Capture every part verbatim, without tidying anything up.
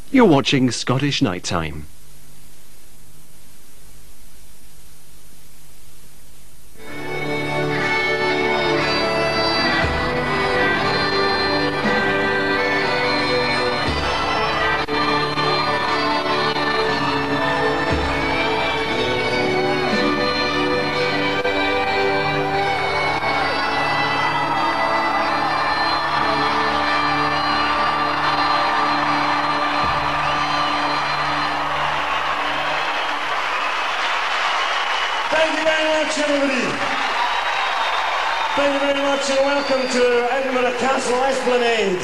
You're watching Scottish Nighttime. Thank you very much and welcome to Edinburgh Castle Esplanade.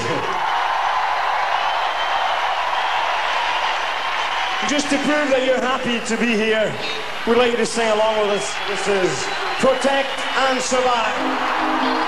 Just to prove that you're happy to be here, we'd like you to sing along with us. This is Protect and Survive.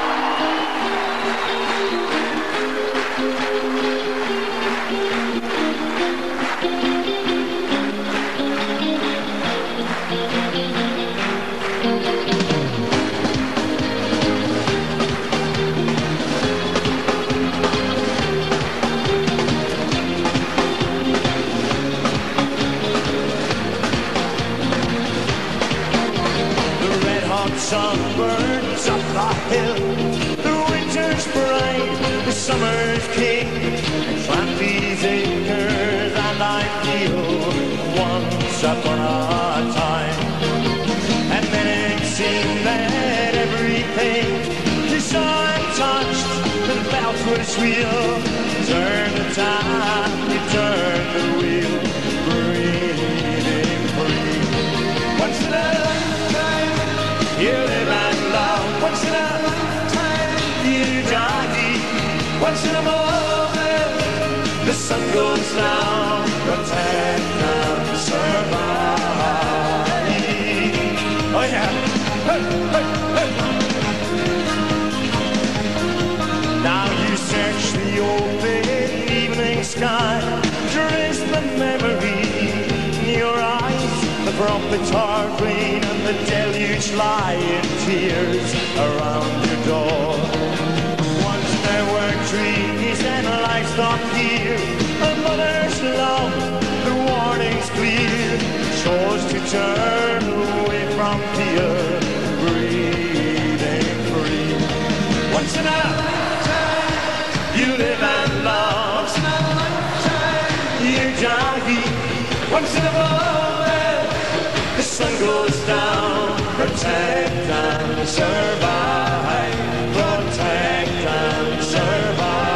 Sun burns up the hill, the winter's bride, the summer's king, and plant these acres and I feel once upon a time. And then it seemed that everything is untouched, the belt was real. Turn the tide, you turn the wheel, breathing free. Once in a you live and love. Once in a lifetime you die. Once in a moment the sun goes down. Protect and survive. Oh yeah. Hey, hey, hey. Now you search the open evening sky. Trace the memory in your eyes. The prophets hard rain and the deluge lie in tears around your door. Once there were trees and livestock here, a mother's love, the warning's clear. Chose to turn away from fear, breathing free. Once in a lifetime you live and love. Once in a lifetime you die. Once in a moment the sun goes down. Protect and survive. Protect and survive.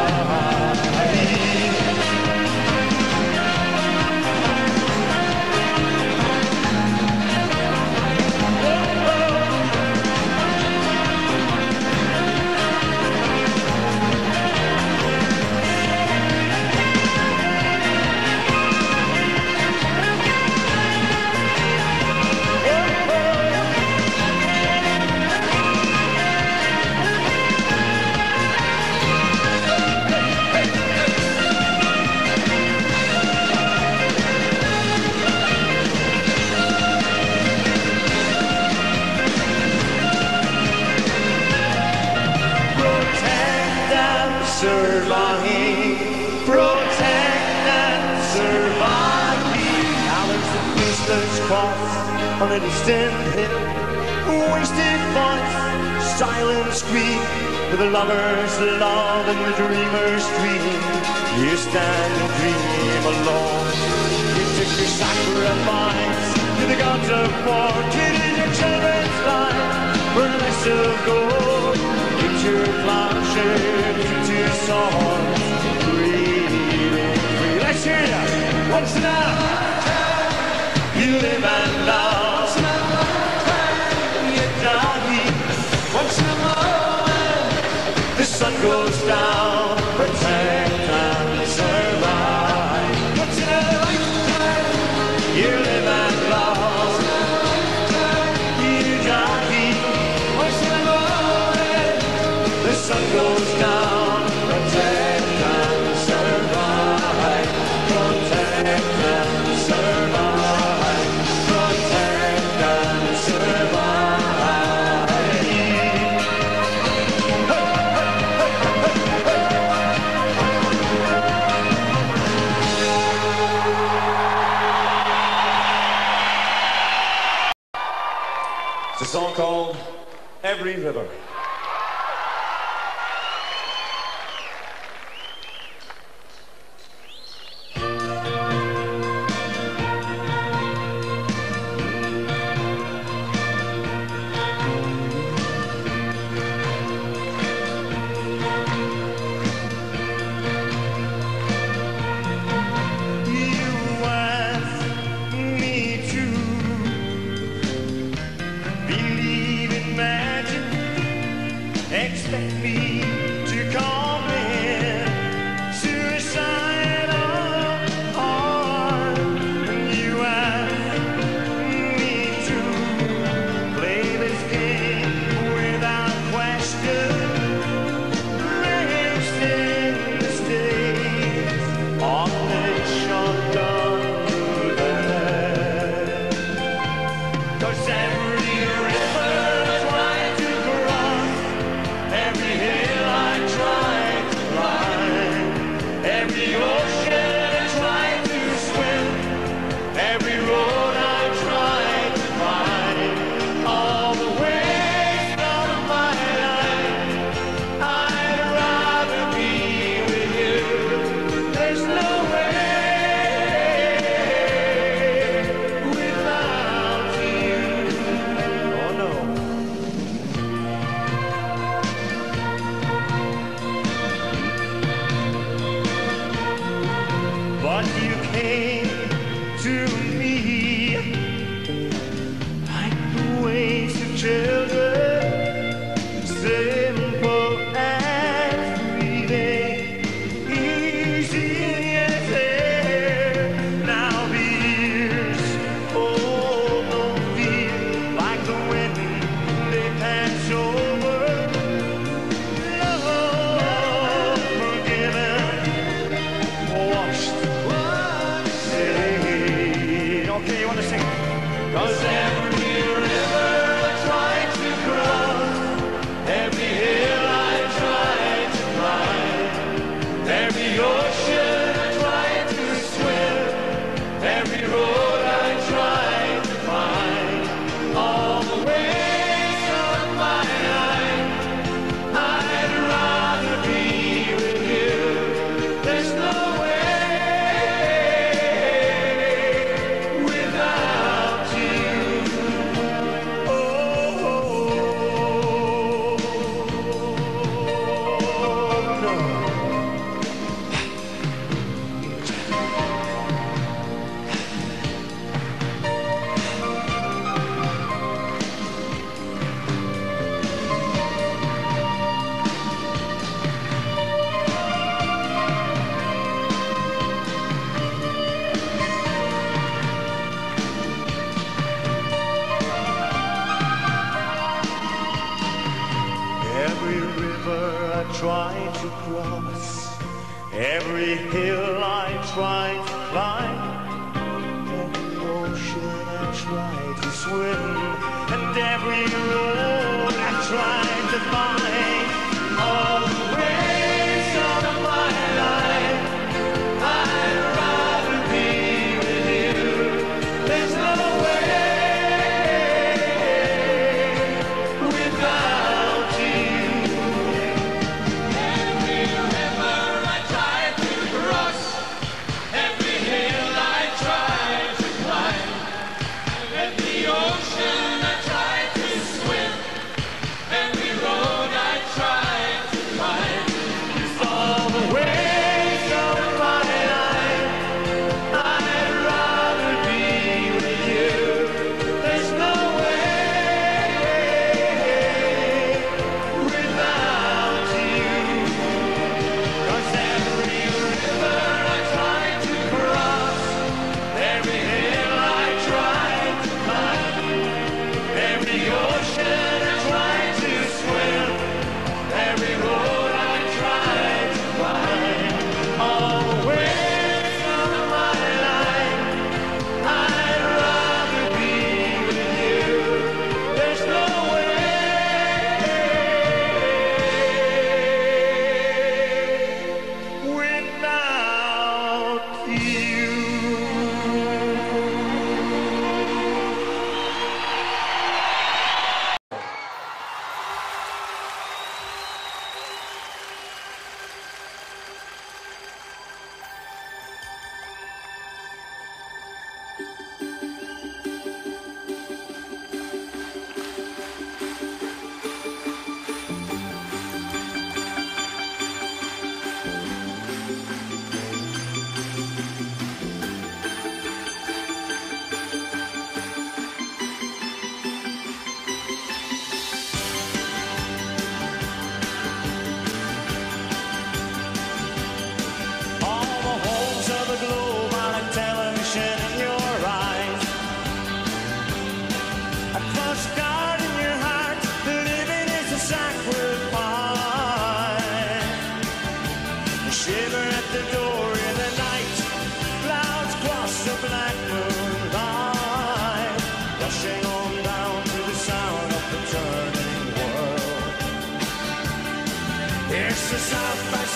Surviving, protect and survive. Now there's the priest's cross on a distant hill, wasted voice, silent scream, with the lover's love and the dreamer's dream. You stand and dream alone. You took your sacrifice to the gods of war, traded your children's life for a less of gold. Get your plowshares into your swords, breathing free. Let's hear ya. Once in a lifetime you live and love. Once in a lifetime you die. Once in a moment the sun goes down. Protect and survive. Once in a lifetime you live and love. Once in a lifetime you die. Once in a moment the sun goes down. Protect and survive. Protect and survive. song called Every River.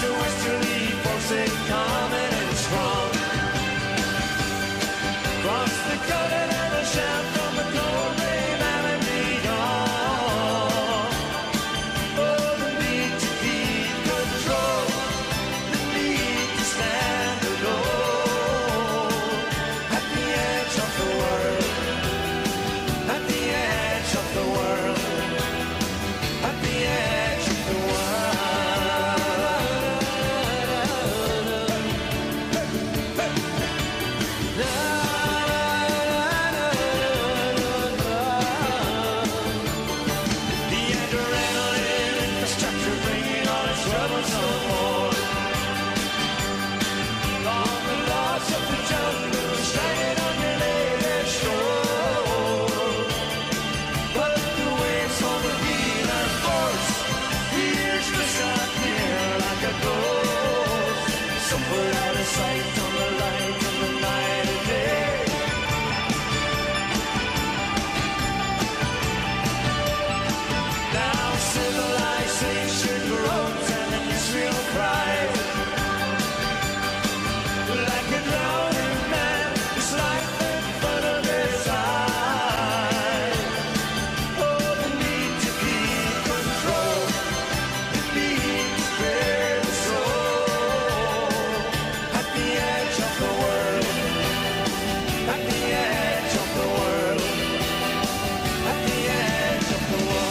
a westerly force coming and strong. Cross the golden and a shout from the cold rain and beyond. Oh, the need to keep control, the need to stand alone at the edge of the world, at the edge of the world, at the edge of the world. The adrenaline infrastructure bringing all its troubles no more. Long the loss of the jungle shining on your native shore. But the waves on the wheel and force, here's the sun here like a ghost. Somewhere out of sight on the light of the night and day. Now civilization grows and an Israel cries. Like a drowning man, it's like in front of his eyes. Oh, the need to keep control, the need to spare the soul. At the edge of the world, at the edge of the world, at the edge of the world.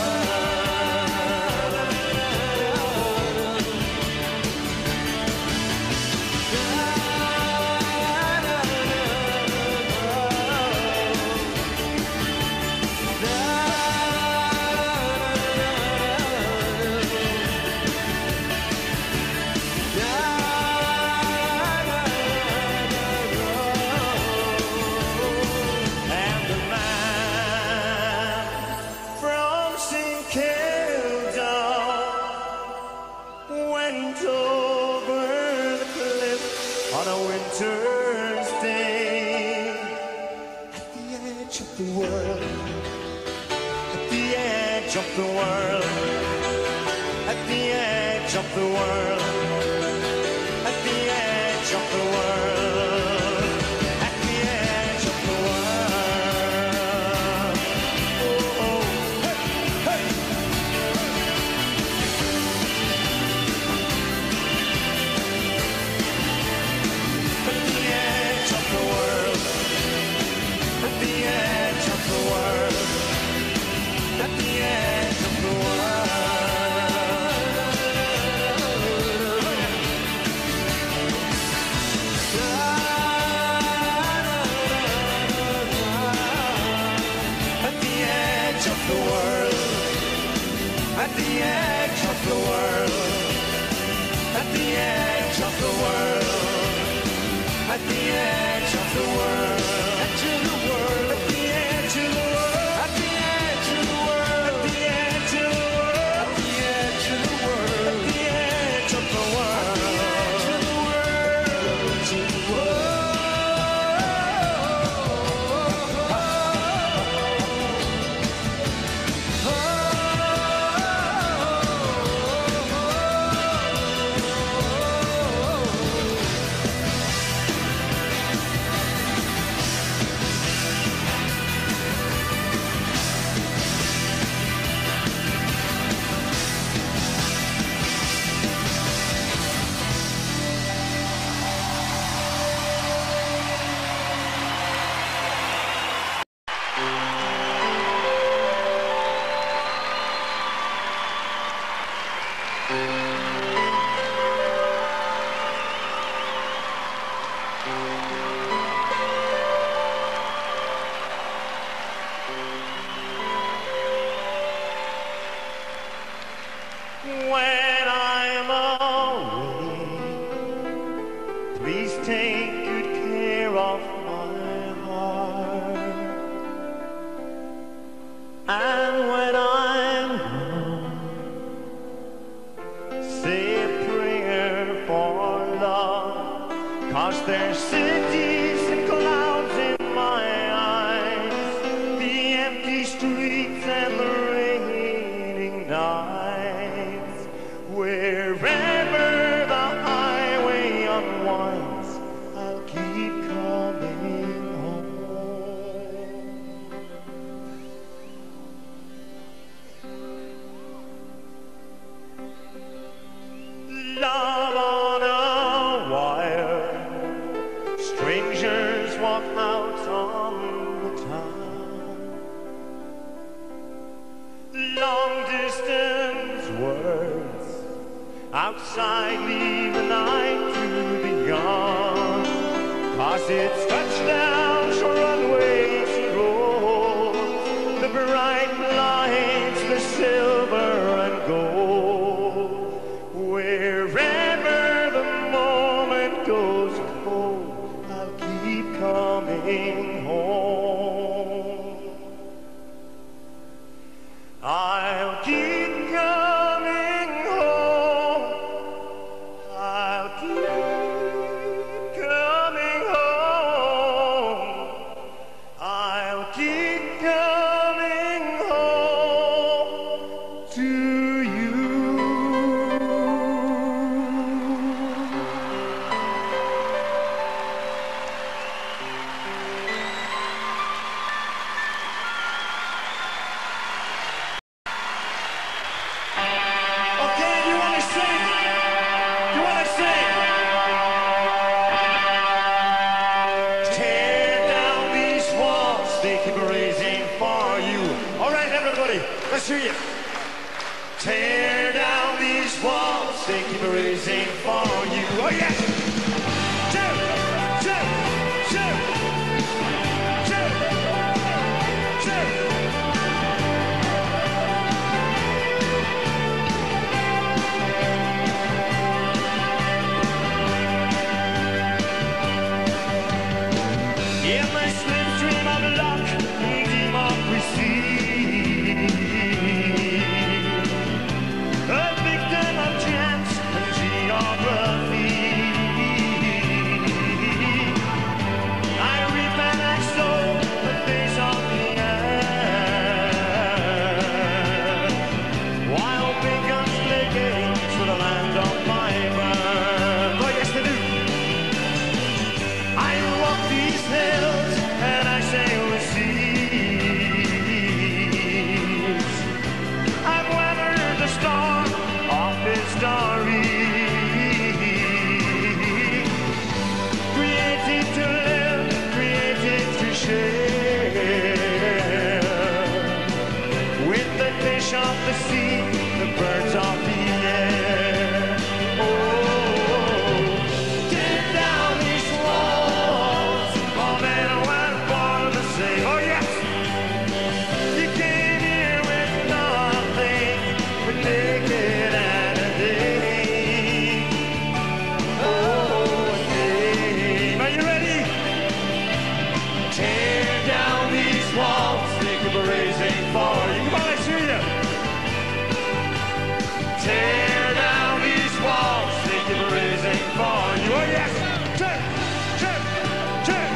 And the man from Saint Kilda went over the cliff on a winter's day. At the edge of the world, at the edge of the world, at the edge of the world, at the edge of the world, at the edge of the world. Oh, oh, hey, hey. At the edge of the world, at the edge of the world, at the edge of the world. At the edge of the world, at the edge of the world, at the edge of the world, at the edge of the world, edge of the world, at the edge of the world, at the edge of the world, at the edge of the world, at the edge of the world, at the edge of the world, edge of the world. When I'm away, please take good care of my heart. And when I'm gone, say a prayer for love, 'cause there's cities and clouds in my eyes, the empty streets and the raining nights. Wherever the Strangers walk out on the town. Long distance words outside leave the night to be gone. 'Cause it's touchdowns, runways and roads, the bright lights, the silver and gold. Wherever the moment goes cold, I'll keep coming home. I'll keep coming home. I'll keep coming home. I'll keep coming home to you. Okay, do you want to sing? Do you want to sing? Tear down these walls, they keep raising for you. All right, everybody, let's hear you. Tear down these walls, they keep raising for you. Oh yes! Two, two, two, two, two. In my slipstream of luck and democracy, a victim of chance and geography, I reap and I sow the face of the earth, while big guns play games for the land of my birth. Oh yes, they do. I walk these hills and I sail the seas. I've weathered the storm of history, created to live, created to share, with the fish of the sea, the birds of the air. Oh, tear down these walls, all men were born the same. Oh yes! You came here with nothing but naked and a day. Oh, a day. Are you ready? Tear down these walls, they keep raising for you. Come on, let's hear you. Tear down these walls, they keep raising for you. Oh yes! Turn, turn, turn.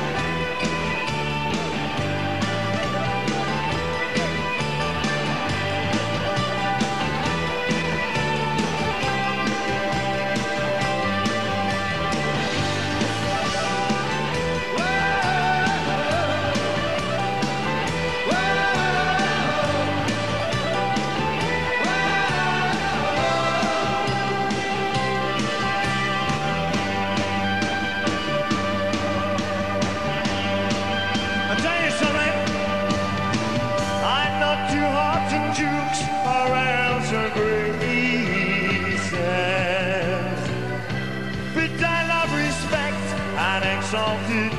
I'll tell you something. I'm not too hot in jukes or else or graces, but I love respect and exalted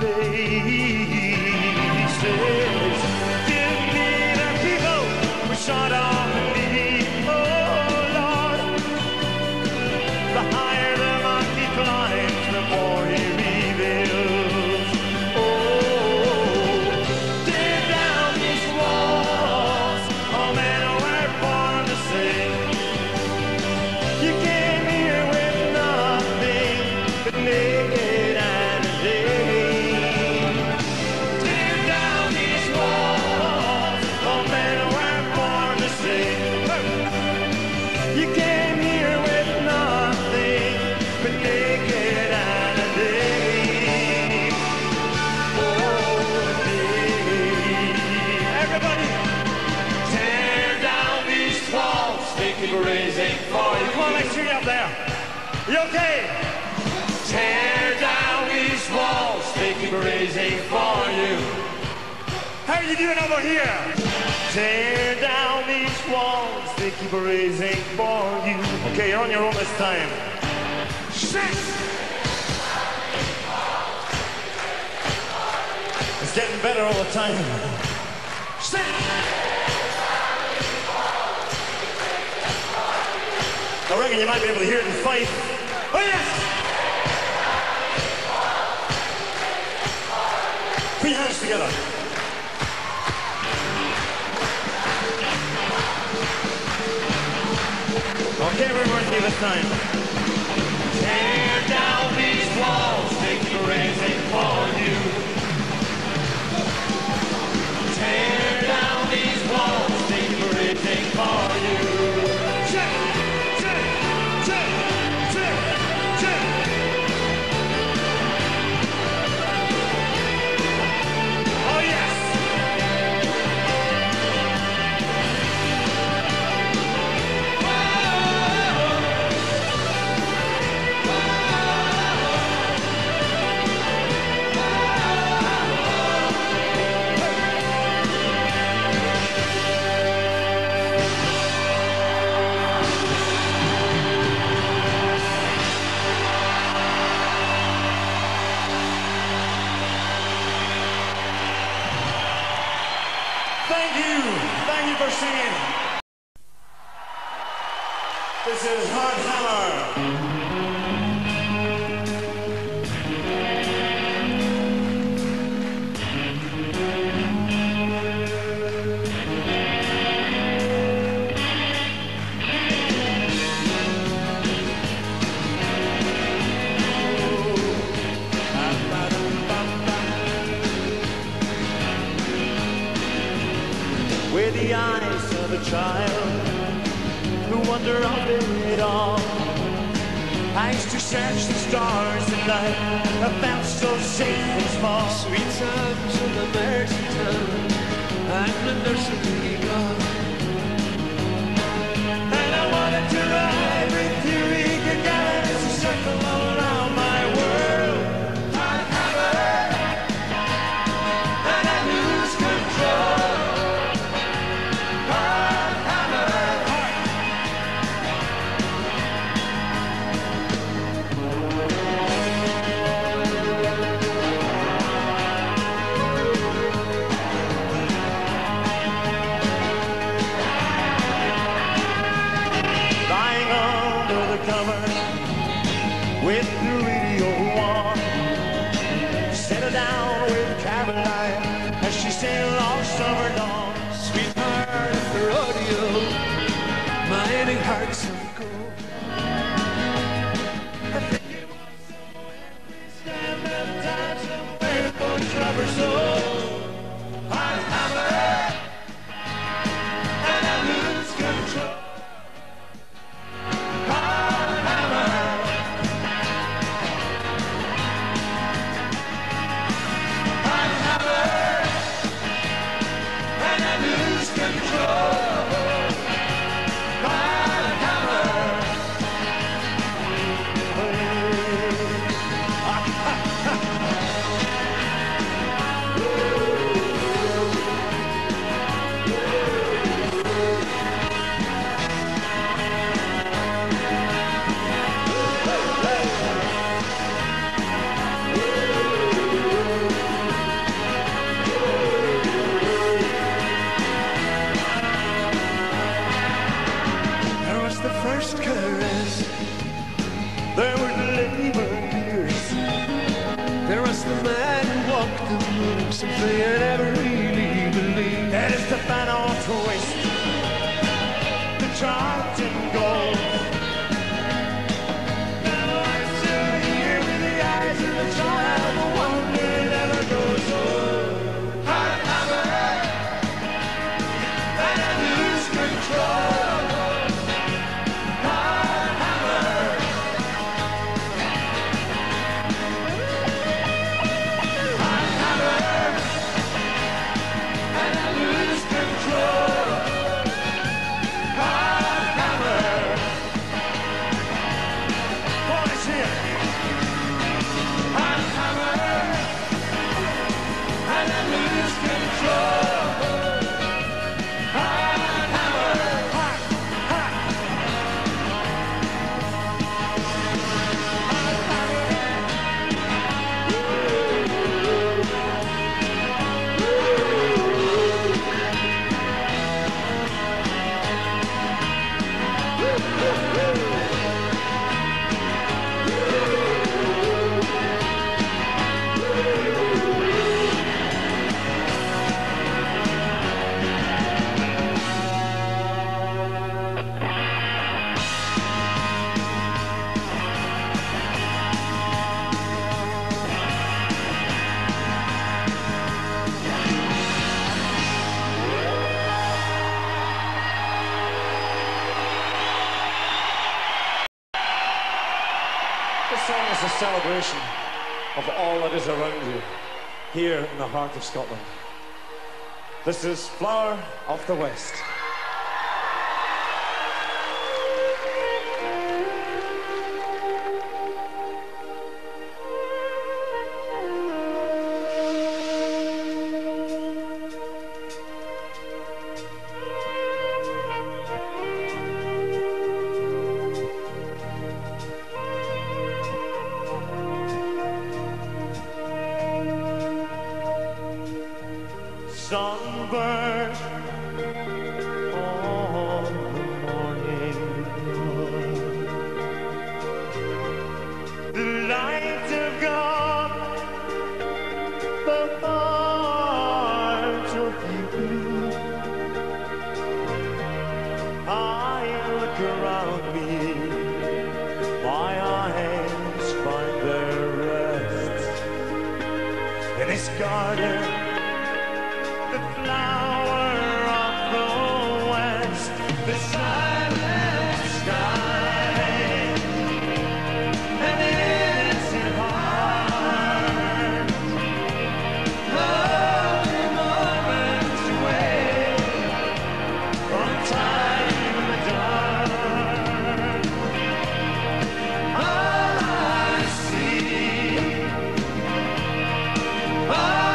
places. Give me the people who shot on me, oh Lord. The higher the monkey climbs, the more he reveals. Oh, tear down these walls, all men were born the same. You came here with nothing but naked and a day. Tear down these walls, all men were born the same. You came here with nothing but naked and a day. Oh, a day. Everybody, tear down these walls, they keep raising for you. Come on, let's hear you up there. You okay? Tear down these walls, they keep raising for you. How are you doing over here? Tear down these walls, they keep raising for you. Okay, you're on your own this time. Shit! It's getting better all the time. Shit! I reckon you might be able to hear it in Fife. Oh yes! Put your hands together. Okay, everyone, give it time. Tear down these walls, they keep raising for you. Tear down these walls, they keep raising for you. Check, check, check, check, check. Oh yes. Thank you. Thank you for singing. This is Hearthammer. With the eyes of a child who wonder of it all, I used to search the stars at night. I felt so safe and small. Sweet times in the mercy town, I'm the nursery god. And I wanted to ride with you, eager gallons, a circle around my world. I'd have her, and I lose control. With the radio on, settle down with Caroline as she sailed all summer long. Sweetheart at the rodeo, mining hearts of gold. I think it was somewhere this time that time somewhere for rubber soul. I'd have her, and I lose control. There were the labor years. There was the man who walked the moon, something I never really believed. That is the final twist, the charlton gold. Now I'm still here with the eyes of the child, the wonder never goes old. I'd have her, and I lose control. celebration of all that is around you, here in the heart of Scotland. This is Flower of the West. Sunburn on the morning moon. The light of God, the heart of you. I look around me, my eyes find their rest in this garden. The flower of the west, the silent sky, an innocent heart, only moments away from time in the dark. All I see, all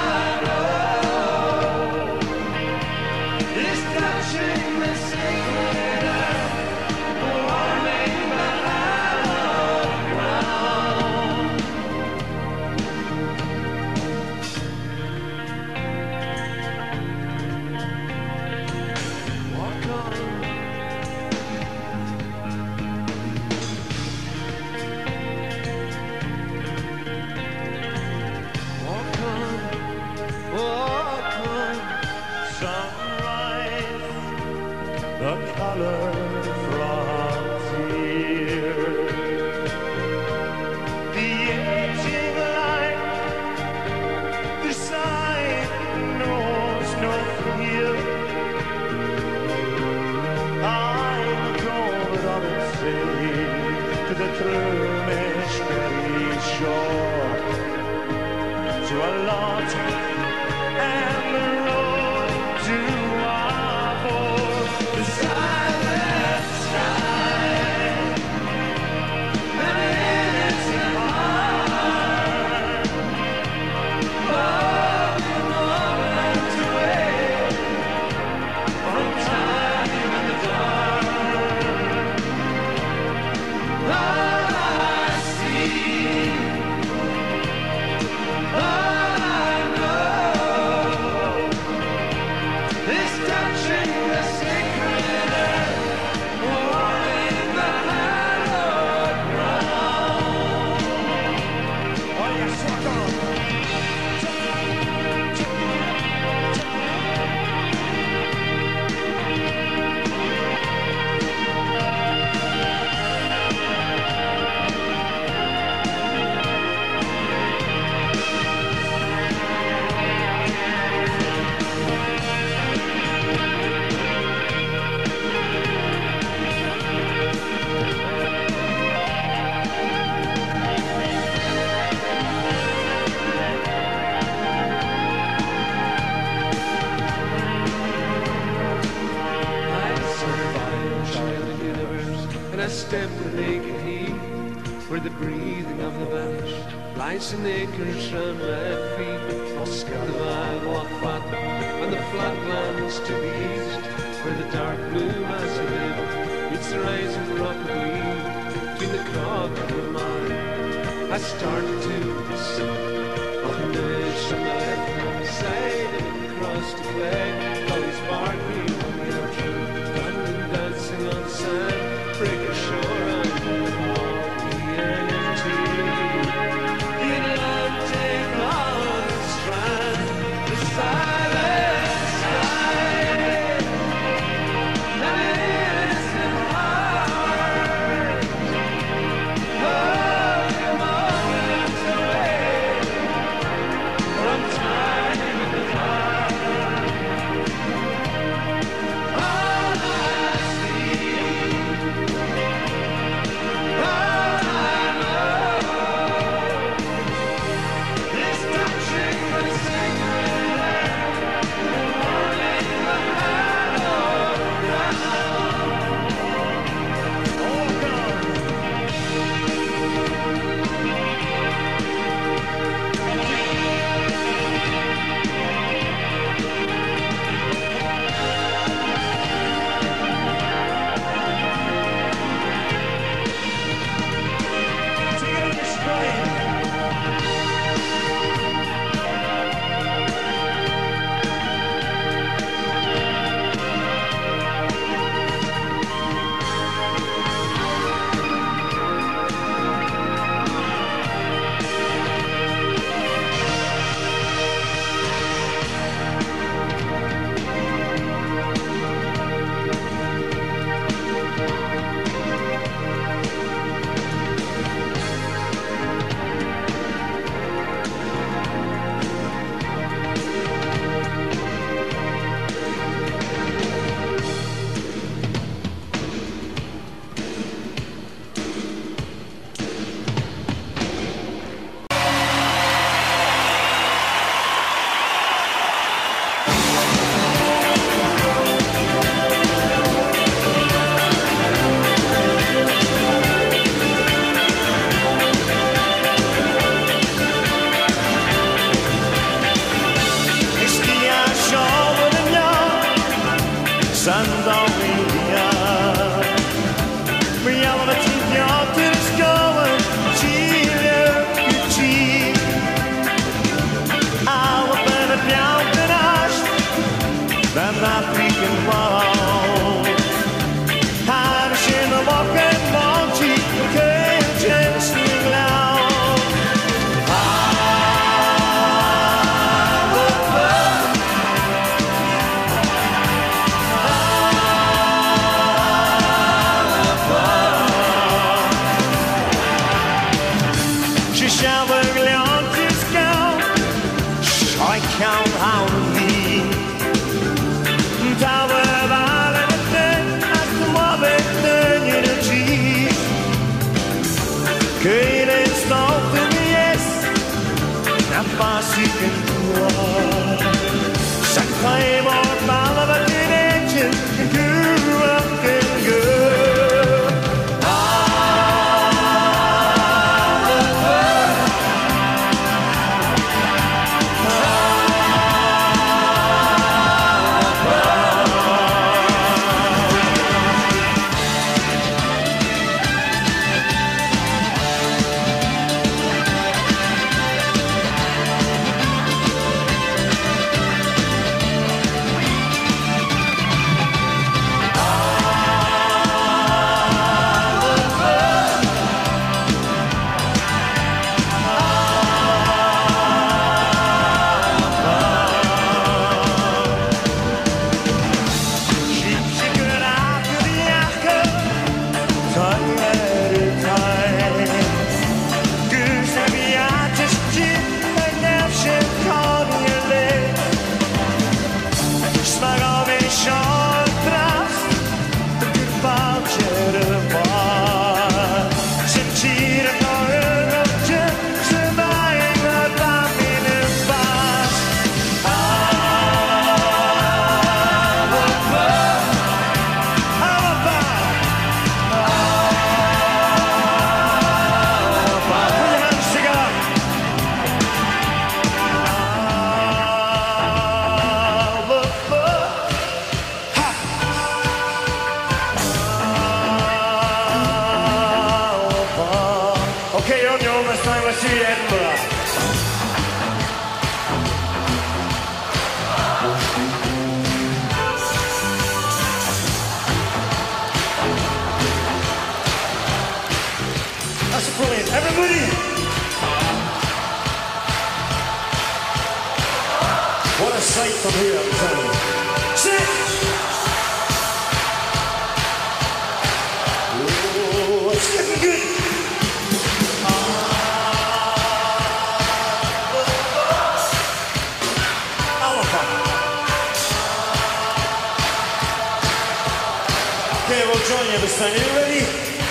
Lice and acres round my feet, Oscar the vine, walk flat, and the flatlands to the east, where the dark blue massive hill meets the rising rock of Lee, between the cog and the mine. I started to listen, of the noise from the left-hand side, and across the clay, Dolly's barking on the outro, and dancing on the sand, break ashore on the wall, the energy. Silent sky, an innocent heart, only moments away n'a pas su qu'une fois. Chaque time on parle of a teenager who grew up in good. Okay, you're on your own this time. Let's see Edinburgh. That's brilliant. Everybody! What a sight from here, I'm telling you. Sit! Oh, it's getting good. Okay, we'll join you this time. Are you ready?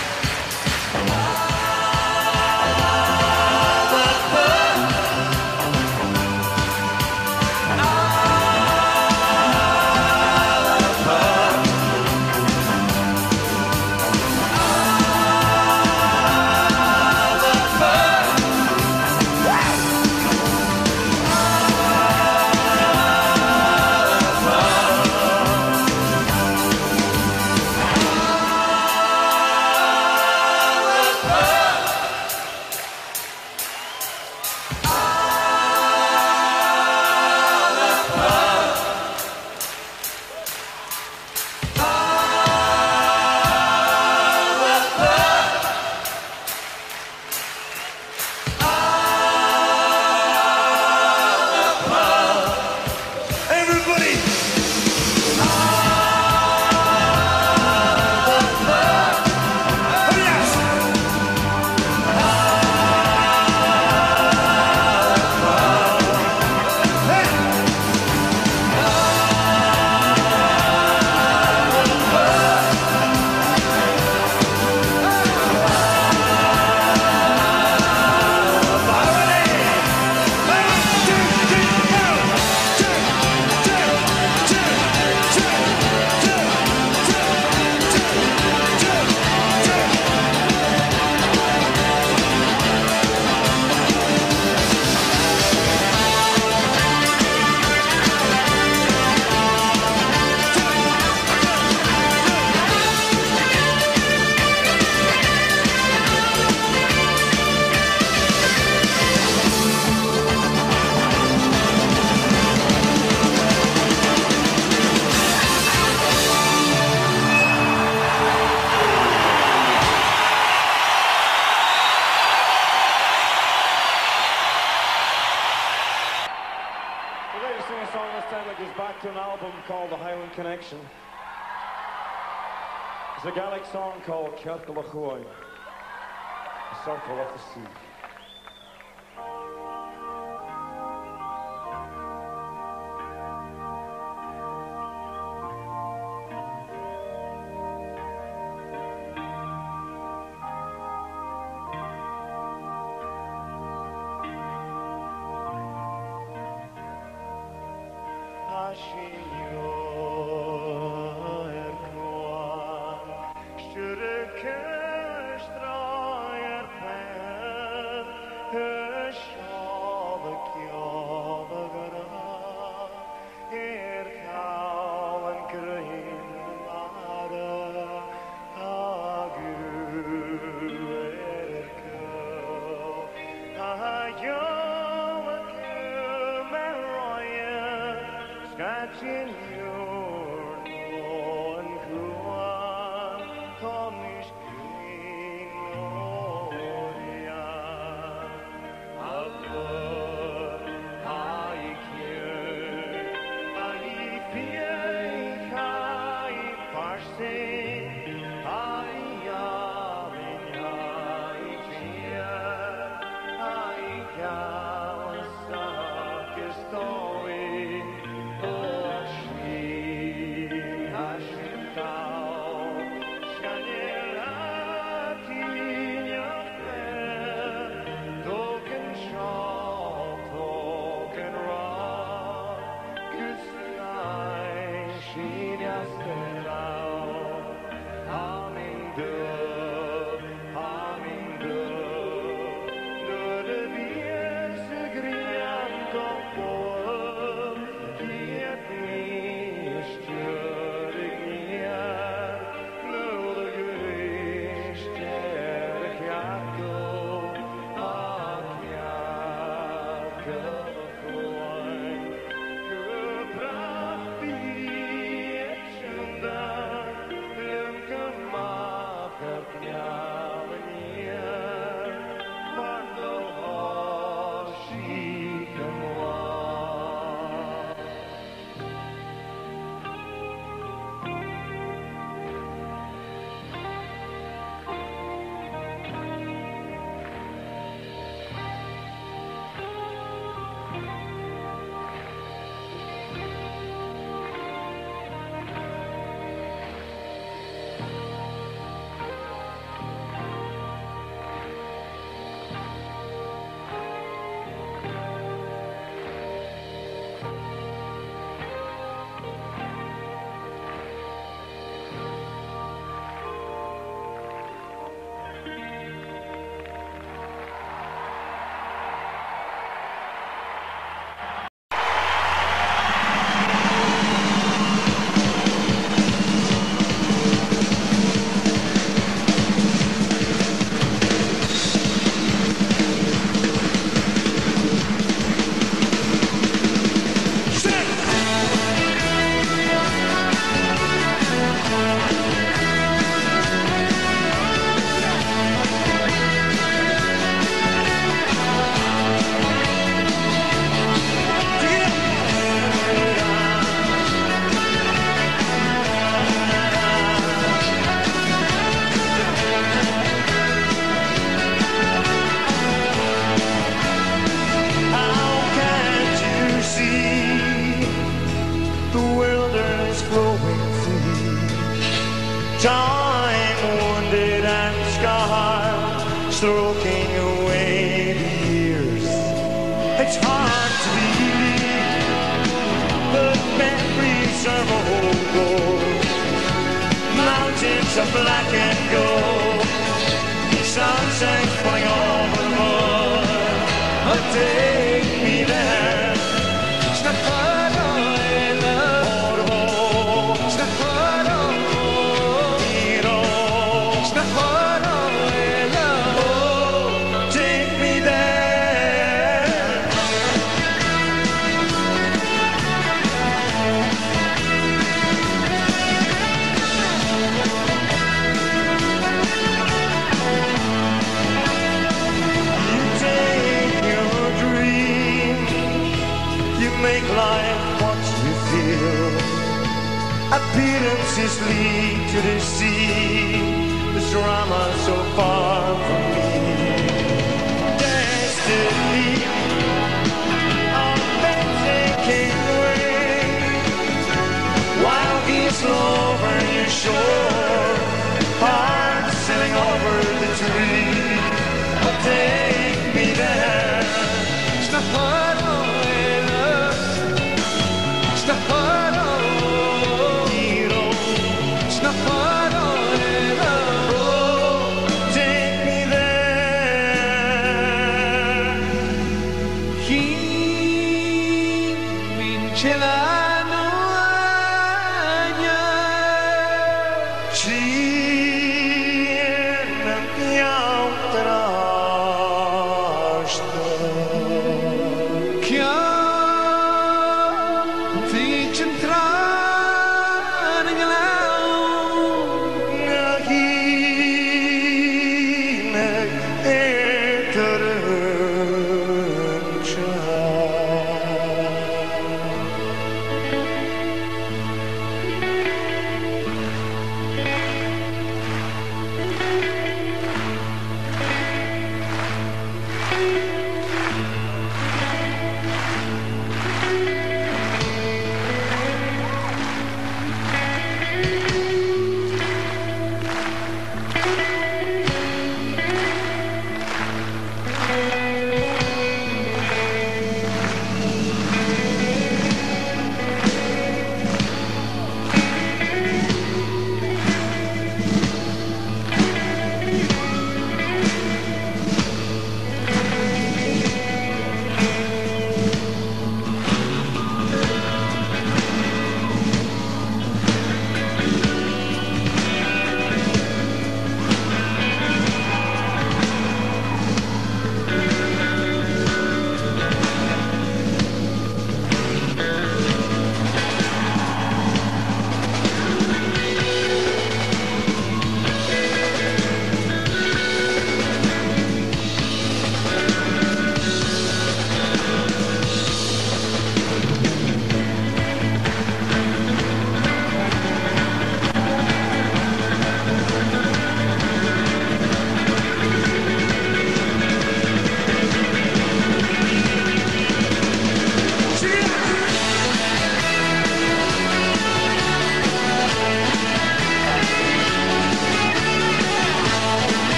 To an album called The Highland Connection. It's a Gaelic song called Cearcal A Chuain, the circle of the sea. Time wounded and scarred, stroking away the years. It's hard to believe, but memories of old gold. Mountains of black and gold, sunset falling over the mud. Oh, take me there. Appearances lead to the sea. This drama so far from me. Destiny, our men taking away. Wild geese over your shore, hearts sailing over the tree. Oh, take me there. It's the heart of love. It's the heart. Chi vincerà Ci pianterà sta. Che